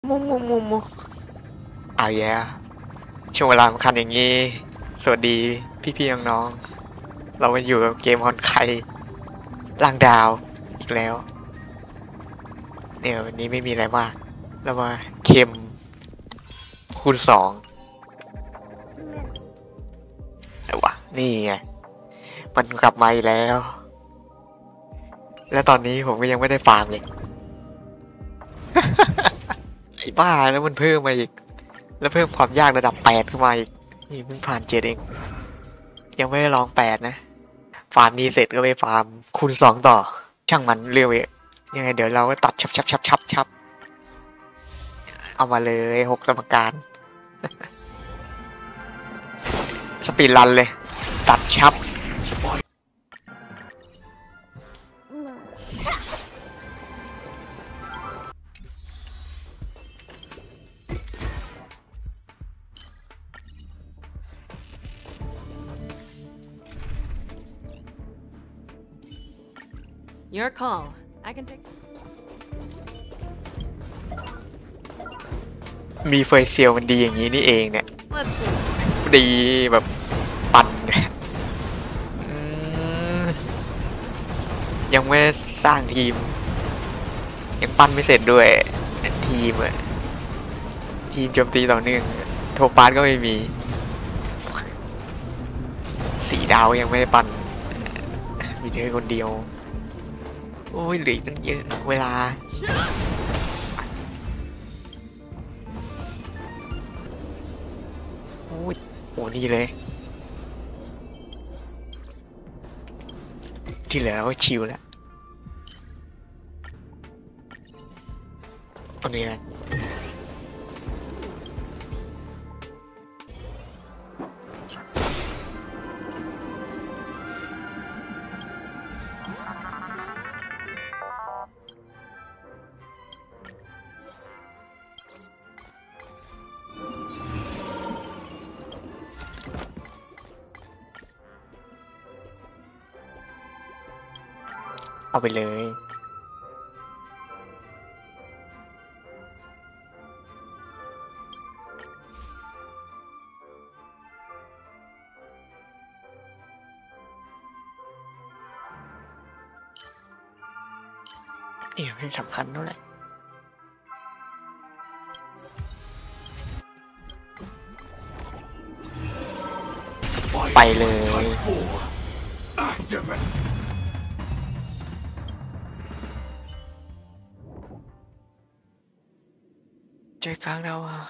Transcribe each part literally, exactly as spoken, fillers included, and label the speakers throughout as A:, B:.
A: มูมูมูมูเอาแย่ช่วงเวลาสำคัญอย่างนี้สวัสดีพี่ๆน้องๆเรามาอยู่กับเกมฮอนไคล่างดาวอีกแล้วเนี่ยวันนี้ไม่มีอะไรมากเรามาเค็มคูณสองแต่วะนี่ไงมันกลับมาอีกแล้ว และตอนนี้ผมก็ยังไม่ได้ฟาร์มเลย ไอ้บ้าแล้วมันเพิ่มมาอีกแล้วเพิ่มความยากระดับแปดขึ้นมาอีกนี่เพิ่งผ่านเจ็ดเองยังไม่ได้ลองแปดนะฟาร์มนี้เสร็จก็ไปฟาร์มคูณสองต่อช่างมันเร็วเองยังไงเดี๋ยวเราก็ตัดชับชับชับชับชับเอามาเลยหกสมการ สปีดรันเลยตัดชับ
B: Your call. I can take.
A: มีเฟยเซียวมันดีอย่างนี้นี่เองเนี่ย
B: Let's see.
A: ดีแบบปั่นยังไม่สร้างทีมยังปั้นไม่เสร็จด้วยทีมอะทีมโจมตีต่อเนื่องโทปาสก็ไม่มีสีดาวยังไม่ได้ปั้นมีเธอคนเดียวโอ้ยเหลืออีกตั้งเยอะเวลาโอ้ยโอ้นี่เลยที่เหลือก็ชิลแล้วตรงนี้นะเอาไปเลยนี่ไม่สำคัญเท่าไหร่ไปเลยใจกลางเราอะ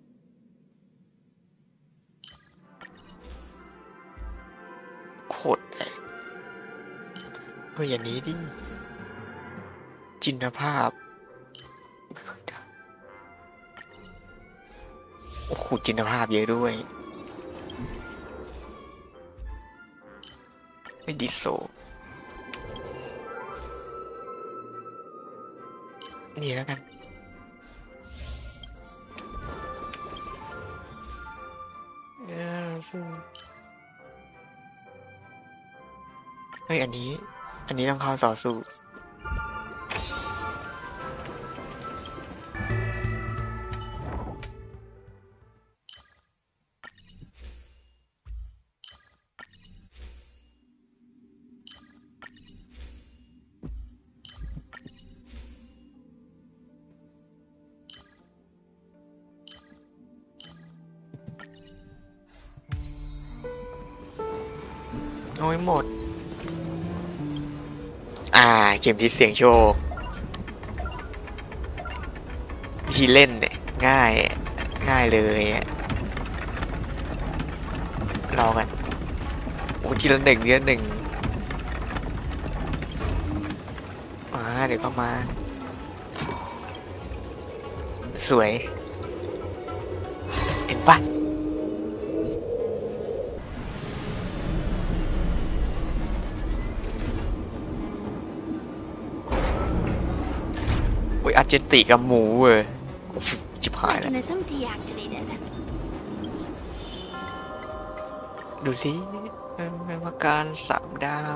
A: โคตรเฮ้ยอย่างนี้ดิจินตภาพโอ้โหจินตภาพเยอะด้วยไม่ดิโซนี่แล้วกันเฮ้ยอันนี้อันนี้ต้องเข้าต่อสู้โอ้ยหมดอ่าเกมที่เสียงโชควิธีเล่นเนี่ยง่ายง่ายเลยรอกันโอ้ทีละหนึ่งทีละหนึ่งอ่าเดี๋ยวก็มาสวยเห็นปะโอ้ยอาร์เจนติกับหมูเว้ยจิบหายแล้วดูสิมาการสามดาว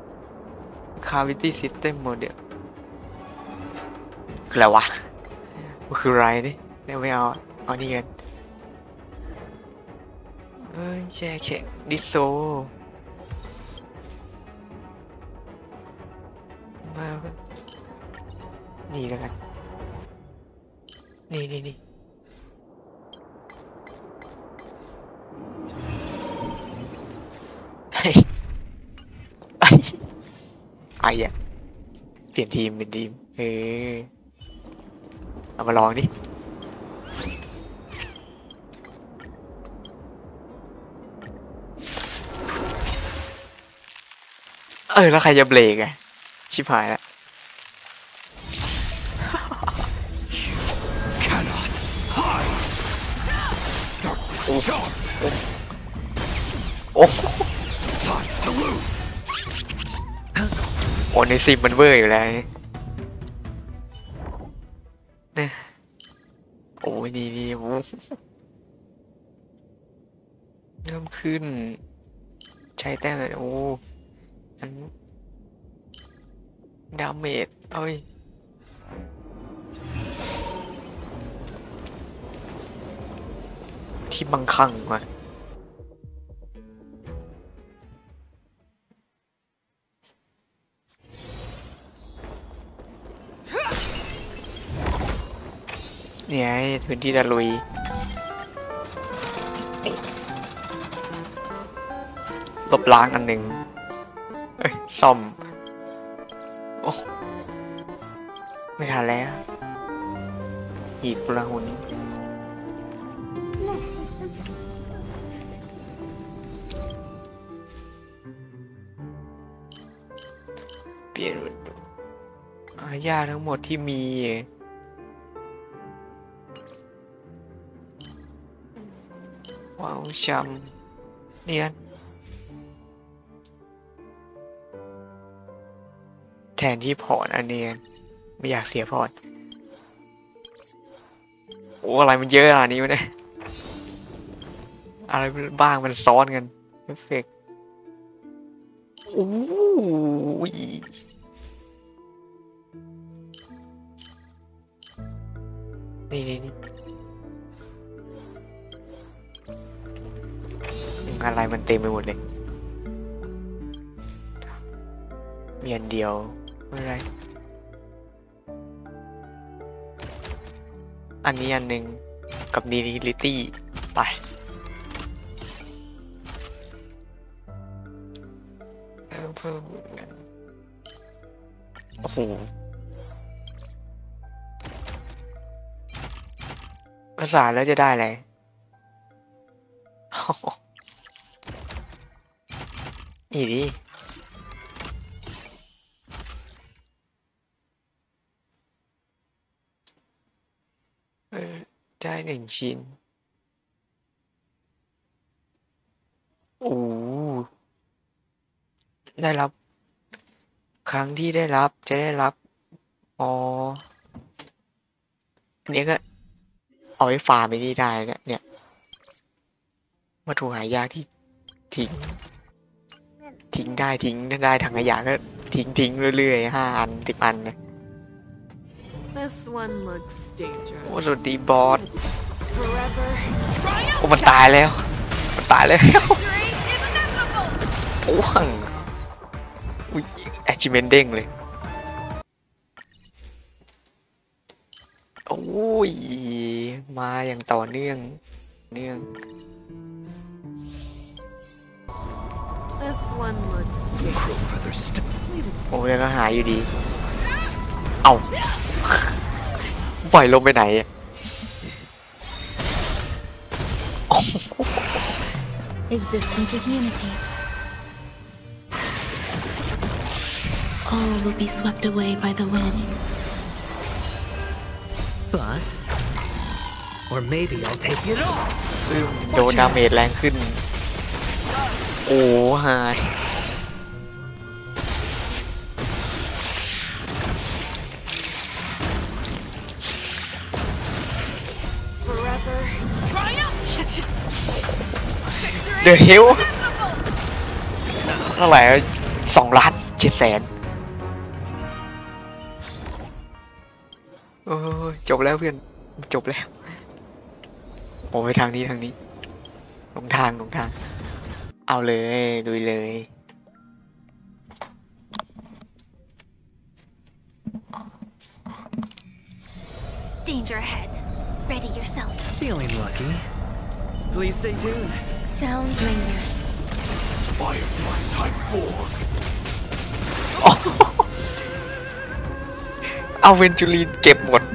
A: คาวิตี้ซิสเต็มโมเดลคืออะไรวะมันคืออะไรนี่เนี่ยไม่เอาเอานี่กันเอ้ยแช่แข็งดิโซมานี่แล้วกันนี่นี่นี่ไอ้ไอ้ไอ้อะเปลี่ยนทีมเป็นทีมเออเอามาลองดิเออแล้วใครจะเบรกอะชิบหายแล้วโอ้โอ้โอ้ในซิมมันเวอร์อยู่แล้วเนี่ยโอ้ยนี่นี่โอ้เริ่มขึ้นใช้แต้มเลยโอ้อันดาเมจเอ้ยที่บังคังว่ะเนี่ยพื้นที่ตะลุยลบล้างอันหนึ่งเอ้ยซ่อมโอ้ไม่ทันแล้วหีบกุลาหุนเปลี่ยนอาญาทั้งหมดที่มีว้าวชำเนี่ยแทนที่พอร์ตอันเนียนไม่อยากเสียพอร์ตโอ้อะไรมันเยอะขนาดนี้วะเนี่ยอะไรบ้างมันซ้อนกันเอฟเฟกต์โอ้ยนี่นี่นี่อะไรมันเต็มไปหมดเลยมีอันเดียวไม่เป็นไรอันนี้อันหนึ่งกับนีลิตี้ไปเพิ่มเพิ่มเงินโอ้โหภาษาแล้วจะได้อะไรนี่ดิเออได้หนึ่งชิ้นโอ้ได้รับครั้งที่ได้รับจะได้รับอ๋ออันนี้ก็เอาไว้ฟาร์มไม่ได้ได้นะเนี่ยวัตถุหายากที่ทิ้งทิ้งได้ทิ้งได้ถังขยะก็ทิ้งทิ้งเรื่อยๆห้าอันสิบอันนะ
B: This one looks
A: โอ้
B: dangerous.
A: สวัสดีบอส
B: Forever.
A: โอ้มันตายแล้วมันตายแล้วโอ้หังอุ้ยแอชิเมนเด้งเลยโอ้ยมาอย่างต่อเนื่องเนื่อง
B: This one looks dangerous.
A: โอ้แล้วก็หายอยู่ดีเอ้าปล่อยลงไปไหนอะ
C: Existence is unity. All will be swept away by the wind.
D: Bust? Or maybe I'll take it all.
A: โดนดาเมจแรงขึ้นโอ้หาย
B: Forever. Triumph.
A: เดอะเฮลเท่าไหร่สองล้านเจ็ดแสนโอ้ยจบแล้วเพื่อนจบแล้วโอ้ยทางนี้ทางนี้ลงทางลงทางเอาเลยลุยเลย
E: Danger ahead. Ready yourself.
D: Feeling lucky. Please stay tuned.
C: Sound linger.
F: Firefly Type four.
A: เอาเวนจูลีนเก็บหมด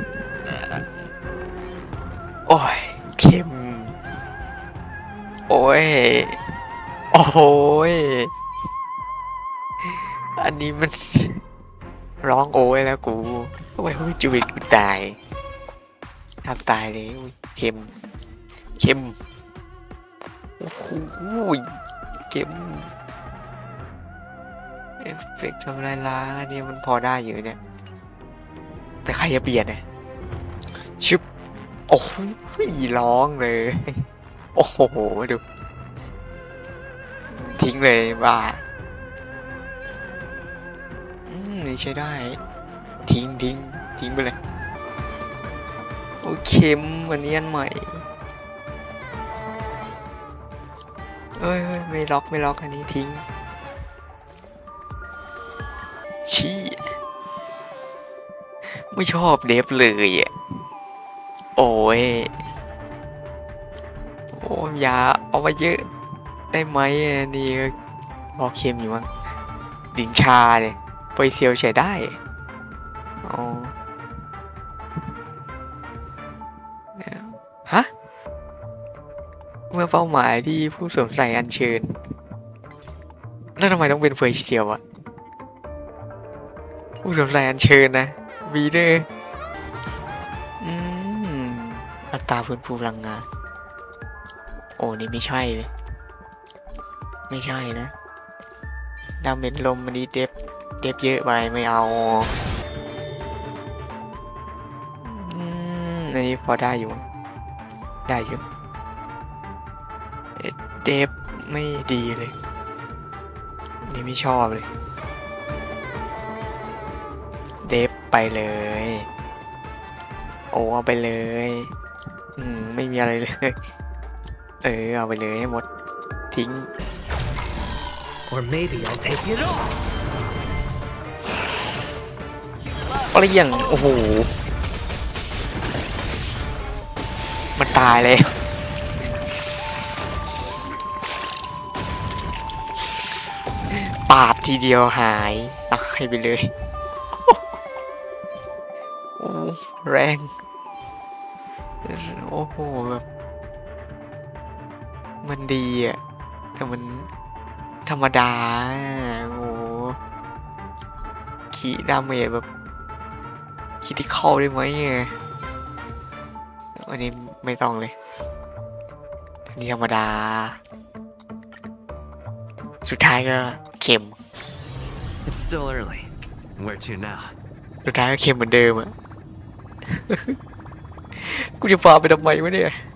A: โอ้ยเค็มโอ้ยโอ้ยอันนี้มันร้องโอ้ยแล้วกูทำไมเวนจูลีนกูตายทำตายเลยอุ๊ยเค็มเค็มโอ้โหเค็มเอฟเฟกต์ทำลายล้างเนี่ยมันพอได้อยู่เนี่ยแต่ใครจะเปลี่ยนเนี่ยชึบโอ้โหร้องเลยโอ้โหดูทิ้งเลยบ้าอืมนี่ใช้ได้ทิ้งทิ้งทิ้งไปเลยโอเคมอันนี้อันใหม่เอ้ยไม่ล็อกไม่ล็อกอันนี้ทิ้งชี้ไม่ชอบเดฟเลยอ่ะโอ้ยโอ้ยอย่าเอามาเยอะได้ไหมนี่พอเค็มอยู่มั้งดิงชาเนี่ยไปเซียวใช้ได้อ๋อฮะเมื่อเป้าหมายที่ผู้สวมใส่อัญเชิญแล้วทำไมต้องเป็นเฟยเซียวอะผู้สวมใส่อัญเชิญนะวีเดอร์อืมอัตราฟื้นฟูพลังงานโอ้นี่ไม่ใช่เลยไม่ใช่นะดาเมจลมมันนี้เดฟเดฟเยอะไปไม่เอาอืมอันนี้พอได้อยู่ได้อยู่เดฟไม่ดีเลยนี่ไม่ชอบเลยเดฟไปเลยโอ้เอาไปเลยอืมไม่มีอะไรเลยเออเอาไปเลยให้หมดทิ้ง
D: Or maybe I'll take it all.
A: อะไรอย่างโอ้โหมันตายเลยปาดทีเดียวหายตายไปเลยโอ้แรงโอ้โหแบบมันดีอ่ะแต่มันธรรมดาโอ้ขีดาเมจแบบคิดที่เข้าได้ไหมอันนี้ไม่ต้องเลยอันนี้ธรรมดาสุดท้ายก็เค็ม
F: It's still early. Where to now?
A: สุดท้ายก็เค็มเหมือนเดิมอะ กูจะฟาไปทำไมวะเนี่ย